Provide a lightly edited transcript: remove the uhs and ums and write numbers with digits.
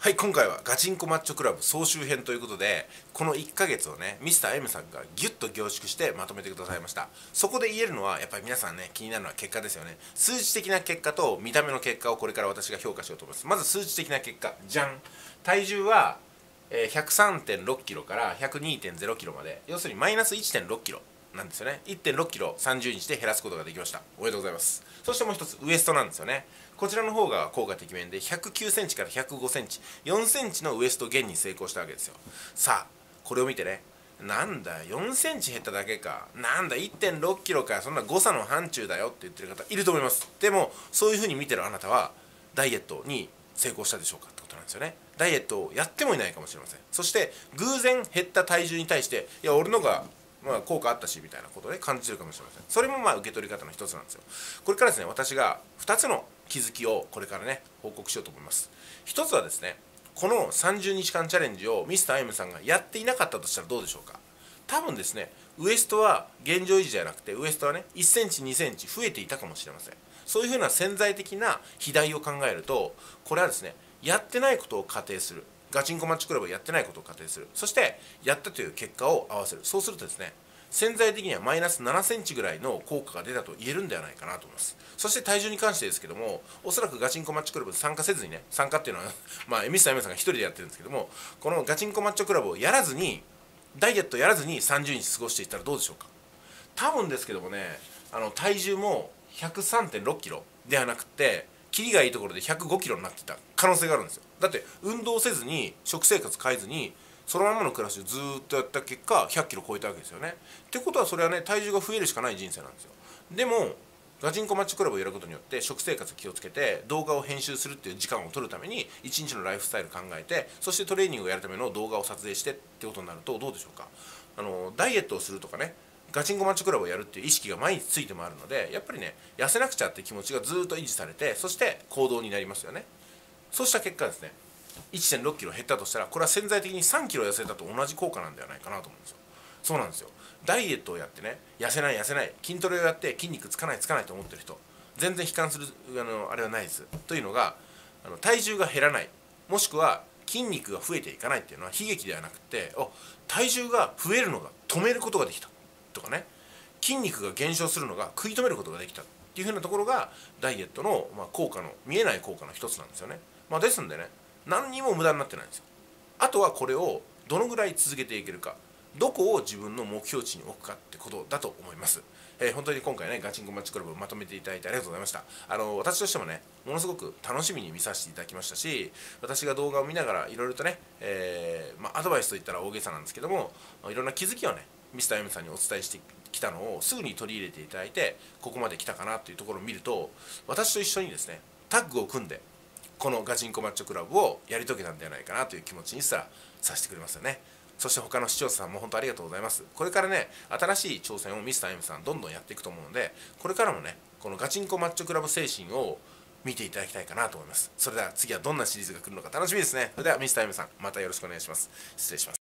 はい、今回はガチンコマッチョクラブ総集編ということで、この1ヶ月をね、ミスター M さんがギュッと凝縮してまとめてくださいました。そこで言えるのは、やっぱり皆さんね、気になるのは結果ですよね。数字的な結果と見た目の結果をこれから私が評価しようと思います。まず数字的な結果、じゃん。体重は103.6キロから102.0キロまで、要するにマイナス1.6キロなんですよね。1.6キロ30日で減らすことができました。おめでとうございます。そしてもう一つ、ウエストなんですよね。こちらの方が効果てきめんで109センチから105センチ、4センチのウエスト減に成功したわけですよ。さあ、これを見てね、なんだ、4センチ減っただけか、なんだ、1.6キロか、そんな誤差の範疇だよって言ってる方いると思います。でも、そういう風に見てるあなたは、ダイエットに成功したでしょうかってことなんですよね。ダイエットをやってもいないかもしれません。そして、偶然減った体重に対して、いや、俺のが効果あったしみたいなことで感じてるかもしれません。それも受け取り方の一つなんですよ。これからですね、私が2つの気づきをこれからね、報告しようと思います。一つはですね、この30日間チャレンジをミスター M さんがやっていなかったとしたらどうでしょうか。多分ですね、ウエストは現状維持じゃなくて、ウエストはね、1センチ2センチ増えていたかもしれません。そういうふうな潜在的な肥大を考えると、これはですね、やってないことを仮定する。ガチンコマッチクラブをやってないことを仮定する。そしてやったという結果を合わせる。そうするとですね、潜在的にはマイナス7センチぐらいの効果が出たと言えるんではないかなと思います。そして体重に関してですけども、おそらくガチンコマッチクラブに参加せずにね、参加っていうのはミスター M さんが一人でやってるんですけども、このガチンコマッチョクラブをやらずに、ダイエットやらずに30日過ごしていったらどうでしょうか。多分ですけどもね、体重も103.6キロではなくて、キリがいいところで105キロになっていた可能性があるんですよ。だって運動せずに食生活変えずにそのままの暮らしをずーっとやった結果100キロ超えたわけですよね。ってことはそれはね、体重が増えるしかない人生なんですよ。でもガチンコマッチクラブをやることによって食生活気をつけて動画を編集するっていう時間を取るために1日のライフスタイル考えて、そしてトレーニングをやるための動画を撮影してってことになるとどうでしょうか。ダイエットをするとかね、ガチンコマッチクラブをやるっていう意識が毎日ついてもあるので、やっぱりね、痩せなくちゃって気持ちがずっと維持されて、そして行動になりますよね。そうした結果ですね、1.6キロ減ったとしたら、これは潜在的に3キロ痩せたと同じ効果なんではないかなと思うんですよ。そうなんですよ。ダイエットをやってね、痩せない痩せない、筋トレをやって筋肉つかないつかないと思ってる人、全然悲観するあれはないです。というのが、体重が減らない、もしくは筋肉が増えていかないっていうのは悲劇ではなくて、体重が増えるのが止めることができたとかね、筋肉が減少するのが食い止めることができたっていうふうなところがダイエットの、効果の見えない効果の一つなんですよね。ですんでね、何にも無駄になってないんですよ。あとはこれをどのぐらい続けていけるか、どこを自分の目標値に置くかってことだと思います。本当に今回ね、ガチンコマッチクラブをまとめていただいてありがとうございました。私としてもね、ものすごく楽しみに見させていただきましたし、私が動画を見ながらいろいろとね、アドバイスといったら大げさなんですけども、いろんな気づきをね、ミスター M さんにお伝えしてきたのをすぐに取り入れていただいて、ここまで来たかなというところを見ると、私と一緒にですね、タッグを組んで、このガチンコマッチョクラブをやり遂げたんではないかなという気持ちにすらさせてくれますよね。そして他の視聴者さんも本当ありがとうございます。これからね、新しい挑戦をミスター M さんどんどんやっていくと思うので、これからもね、このガチンコマッチョクラブ精神を見ていただきたいかなと思います。それでは次はどんなシリーズが来るのか楽しみですね。それではミスター M さん、またよろしくお願いします。失礼します。